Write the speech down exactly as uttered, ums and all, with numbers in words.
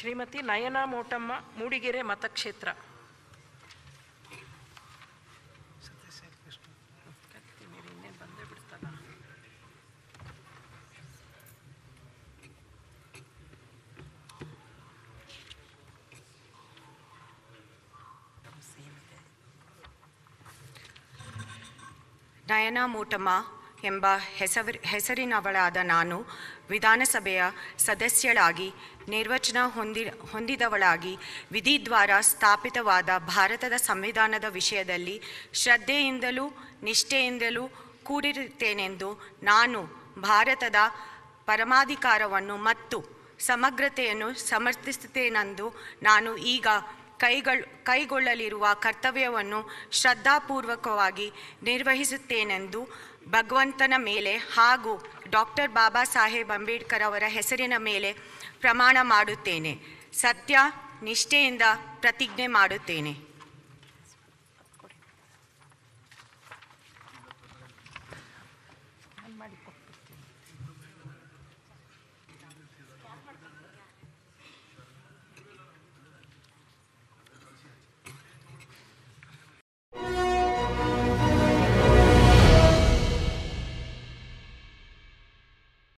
ಶ್ರೀಮತಿ ನಯನಾ ಮೋಟಮ್ಮ, ಮೂಡಿಗೆರೆ ಮತಕ್ಷೇತ್ರ. ನಯನಾ ಮೋಟಮ್ಮ ಎಂಬ ಹೆಸರು ಹೆಸರಿನವಳಾದ ನಾನು ವಿಧಾನಸಭೆಯ ಸದಸ್ಯಳಾಗಿ ನಿರ್ವಚನ ಹೊಂದಿ ಹೊಂದಿದವಳಾಗಿ ವಿಧಿದ್ವಾರ ಸ್ಥಾಪಿತವಾದ ಭಾರತದ ಸಂವಿಧಾನದ ವಿಷಯದಲ್ಲಿ ಶ್ರದ್ಧೆಯಿಂದಲೂ ನಿಷ್ಠೆಯಿಂದಲೂ ಕೂಡಿರುತ್ತೇನೆಂದು ನಾನು ಭಾರತದ ಪರಮಾಧಿಕಾರವನ್ನು ಮತ್ತು ಸಮಗ್ರತೆಯನ್ನು ಸಮರ್ಥಿಸುತ್ತೇನೆಂದು ನಾನು ಈಗ ಕೈಗೊಳ್ ಕೈಗೊಳ್ಳಲಿರುವ ಕರ್ತವ್ಯವನ್ನು ಶ್ರದ್ಧಾಪೂರ್ವಕವಾಗಿ ನಿರ್ವಹಿಸುತ್ತೇನೆಂದು ಭಗವಂತನ ಮೇಲೆ ಹಾಗೂ ಡಾಕ್ಟರ್ ಬಾಬಾ ಸಾಹೇಬ್ ಅಂಬೇಡ್ಕರ್ ಅವರ ಹೆಸರಿನ ಮೇಲೆ ಪ್ರಮಾಣ ಮಾಡುತ್ತೇನೆ. ಸತ್ಯ ನಿಷ್ಠೆಯಿಂದ ಪ್ರತಿಜ್ಞೆ ಮಾಡುತ್ತೇನೆ.